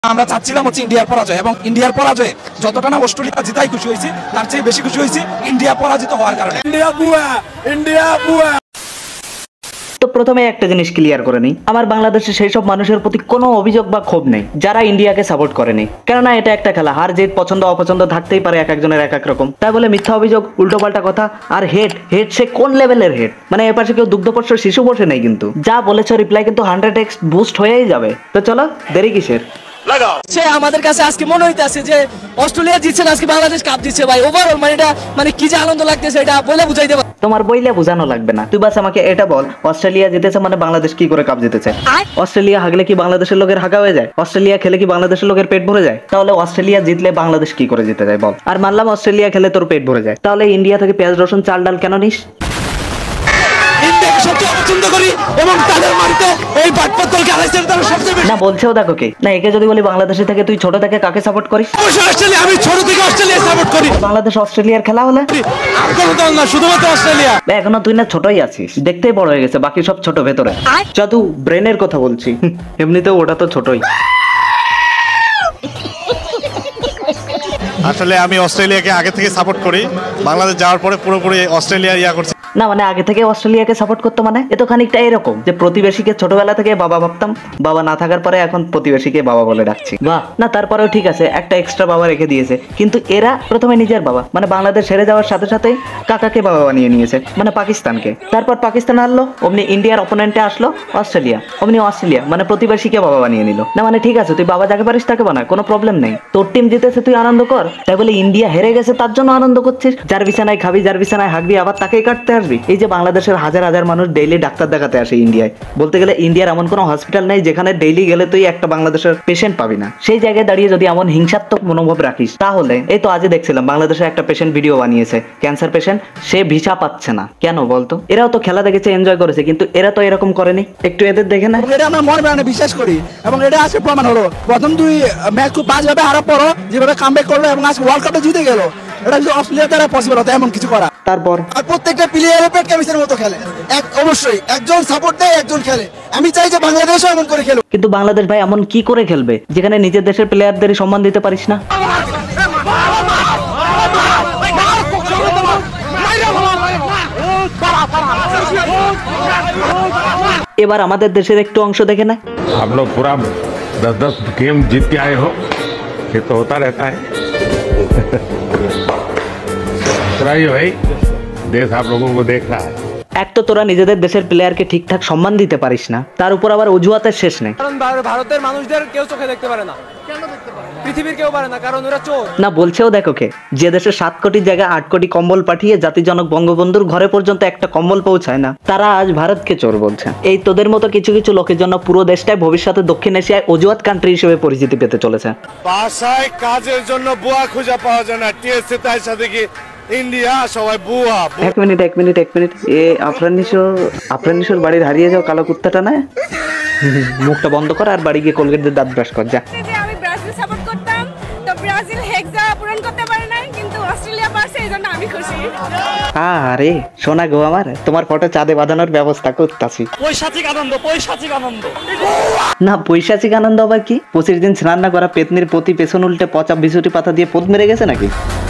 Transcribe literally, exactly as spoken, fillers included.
আমরা চাচ্ছিলাম হচ্ছে ইন্ডিয়ার পরাজয়, এবং ইন্ডিয়ার পরাজয়ে যতটা না অস্ট্রেলিয়া জিতাই খুশি হয়েছি, তার চেয়ে বেশি খুশি হয়েছি ইন্ডিয়া পরাজিত হওয়ার কারণে। ইন্ডিয়া বুয়া, ইন্ডিয়া বুয়া। তো প্রথমে একটা জিনিস ক্লিয়ার করে নিই, আমার বাংলাদেশে সেই সব মানুষের প্রতি কোনো অভিযোগ বা ক্ষোভ নেই যারা ইন্ডিয়াকে সাপোর্ট করেনি। কেননা এটা একটা খেলা, হার জিত পছন্দ অপছন্দ থাকতেই পারে এক একজনের এক এক রকম। তাই বলে মিথ্যা অভিযোগ, উল্টোপাল্টা কথা আর হেড হেড সে কোন লেভেলের হেড, মানে এ পাশে কেউ দুগ্ধপোষ্য শিশু বসে নেই, কিন্তু যা বলেছো রিপ্লাই কিন্তু হান্ড্রেড এক্স বুস্ট হয়েই যাবে। তো চলো দেরি কিসের, সে আমাদের কাছে আজকে মনে হইতেছে যে অস্ট্রেলিয়া জিতছে, আজকে বাংলাদেশ কাপ দিচ্ছে ভাই। ওভারঅল মানে এটা মানে কি যে আনন্দ লাগতেছে এটা বলে বুঝাইতে পারবো। তোমার বইলে বোঝানো লাগবে না, তুই বাস আমাকে এটা বল, অস্ট্রেলিয়া জিতেছে মানে বাংলাদেশ কি করে কাপ জিতেছে? অস্ট্রেলিয়া হাগলে কি বাংলাদেশের লোকের হাগা হয়ে যায়? অস্ট্রেলিয়া খেলে কি বাংলাদেশের লোকের পেট ভরে যায়? তাহলে অস্ট্রেলিয়া জিতলে বাংলাদেশ কি করে জিতে যায় বল? আর মানলাম অস্ট্রেলিয়া খেলে তোর পেট ভরে যায়, তাহলে ইন্ডিয়া থেকে পেঁয়াজ রসুন চাল ডাল কেন নিস? না বলছেও দেখো কে না, একে যদি বলি বাংলাদেশে থেকে তুই ছোট থেকে কাকে সাপোর্ট করিস? আমি ছোট থেকে অস্ট্রেলিয়া সাপোর্ট করি। বাংলাদেশ অস্ট্রেলিয়ার খেলা হলে শুধুমাত্র অস্ট্রেলিয়া। এখনো তুই না ছোটই আছিস, দেখতেই বড় হয়ে গেছে, বাকি সব ছোট ভেতরে। যতু ব্রেনের কথা বলছি, এমনিতেও ওটা তো ছোটই। আসলে আমি অস্ট্রেলিয়াকে আগে থেকে সাপোর্ট করি, বাংলাদেশ যাওয়ার পরে পুরোপুরি অস্ট্রেলিয়া ইয়া করছি। না মানে আগে থেকে অস্ট্রেলিয়াকে সাপোর্ট করতো, মানে এ তো খানিকটা এরকম যে প্রতিবেশীকে ছোটবেলা থেকে বাবা ভাবতাম, বাবা না থাকার পরে এখন প্রতিবেশীকে বাবা বলে ডাকছি। বাহ, না তারপরেও ঠিক আছে, একটা এক্সট্রা বাবা রেখে দিয়েছে, কিন্তু এরা প্রথমে নিজের বাবা মানে বাংলাদেশ হেরে যাওয়ার সাথে সাথে কাকাকে বাবা বানিয়ে নিয়েছে, মানে পাকিস্তানকে। তারপর পাকিস্তান হারলো, অমনি ইন্ডিয়ার অপোনেন্টে আসলো অস্ট্রেলিয়া, অমনি অস্ট্রেলিয়া মানে প্রতিবেশীকে বাবা বানিয়ে নিল। না মানে ঠিক আছে, তুই বাবা যাকে পারিস তাকে বানা, কোনো প্রবলেম নেই, তোর টিম জিতেছে তুই আনন্দ কর। তাই বলে ইন্ডিয়া হেরে গেছে তার জন্য আনন্দ করছিস? যার বিছানায় খাবি, যার বিছানায় হাঁকবি, আবার তাকেই কাটতে আসবি? এই যে বাংলাদেশের হাজার হাজার মানুষ ডেইলি ডাক্তার দেখাতে আসে ইন্ডিয়ায়, বলতে গেলে ইন্ডিয়ার এমন কোনো হসপিটাল নেই যেখানে ডেইলি গেলে তুই একটা বাংলাদেশের পেশেন্ট পাবি না। সেই জায়গায় দাঁড়িয়ে যদি এমন হিংসাত্মক মনোভাব রাখিস, তাহলে এই তো আজই দেখছিলাম বাংলাদেশের একটা পেশেন্ট ভিডিও বানিয়েছে, ক্যান্সার পেশেন্ট, সে ভিসা পাচ্ছে না। কেন বলতো? এরাও তো খেলা দেখেছে, এনজয় করেছে, কিন্তু এরা তো এরকম করেনি। একটু এদের দেখে না, এটা আমরা মনে প্রাণে বিশ্বাস করি, এবং এটা আজকে প্রমাণ হলো। প্রথম দুই ম্যাচ খুব বাজেভাবে হারার পরও যেভাবে কামব্যাক করলো এবং আজকে ওয়ার্ল্ড কাপে জিতে গেল, এটা যদি অস্ট্রেলিয়া দ্বারা পসিবল হতো এমন কিছু করা। তারপর আর প্রত্যেকটা প্লেয়ারের পেট ক্যামিসের মতো খেলে, এক অবশ্যই একজন সাপোর্ট দেয়, একজন খেলে। আমি চাই যে বাংলাদেশও এমন করে খেলুক। কিন্তু বাংলাদেশ ভাই এমন কি করে খেলবে যেখানে নিজের দেশের প্লেয়ারদেরই সম্মান দিতে পারিস না? এবার আমাদের দেশের একটু অংশ দেখে না, आप लोग पूरा दस दस गेम जीत के आए हो, ये तो होता रहता है। भाई देश आप लोगों को देख रहा है। এক তো তোরা নিজেদের দেশের প্লেয়ারকে ঠিকঠাক সম্মান দিতে পারিস না, তার উপর আবার অজুহাতের শেষ নেই। কারণ ভারতের মানুষদের কেউ চোখে দেখতে পারে না। কেন দেখতে পারে? পৃথিবীর কেউ পারে না, কারণ ওরা চোর। না বলছেও দেখো কে, যে দেশে সাত কোটি জায়গায় আট কোটি কম্বল পাঠিয়ে জাতির জনক বঙ্গবন্ধুর ঘরে পর্যন্ত একটা কম্বল পৌঁছায় না, তারা আজ ভারতকে চোর বলছে। এই তোদের মতো কিছু কিছু লোকের জন্য পুরো দেশটাই ভবিষ্যতে দক্ষিণ এশিয়ায় অজুহাত কান্ট্রি হিসেবে পরিচিতি পেতে চলেছে। বাসায় কাজের জন্য বুয়া খুঁজে পাওয়া যায় না, টিএসসি তাই সাথে কি ইন্ডিয়া সবাই বুয়া। এক মিনিট এক মিনিট এক মিনিট এ আফরানিশোর আফরানিশোর বাড়ির হারিয়ে যাও কালো কুত্তাটা না, মুখটা বন্ধ কর আর বাড়ি গিয়ে কোলগেট দিয়ে দাঁত ব্রাশ কর যা। আমি ব্রাজিল সাপোর্ট করতাম, তো ব্রাজিল হেক্সা পূরণ করতে পারে নাই, কিন্তু অস্ট্রেলিয়া পারছে, এইজন্য আমি খুশি। আরে সোনা গো আমার, তোমার ফটো চাঁদে বাঁধানোর ব্যবস্থা করতেছি। পৈশাচিক আনন্দ, পৈশাচিক আনন্দ। না পৈশাচিক আনন্দ আবার কি? পঁচিশ দিন স্নান না করা পেতনির প্রতি পেছন উল্টে পচা বিছুটি পাতা দিয়ে পোদ মেরে গেছে নাকি?